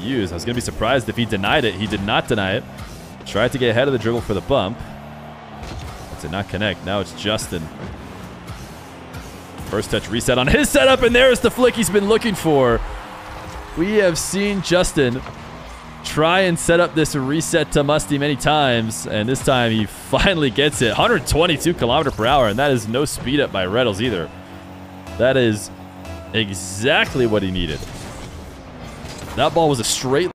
use. I was going to be surprised if he denied it. He did not deny it. Tried to get ahead of the dribble for the bump. But did not connect. Now it's Justin. First touch reset on his setup, and there's the flick he's been looking for. We have seen Justin try and set up this reset to Musty many times, and this time he finally gets it. 122 km/h, and that is no speed up by Retals either. That is exactly what he needed. That ball was a straight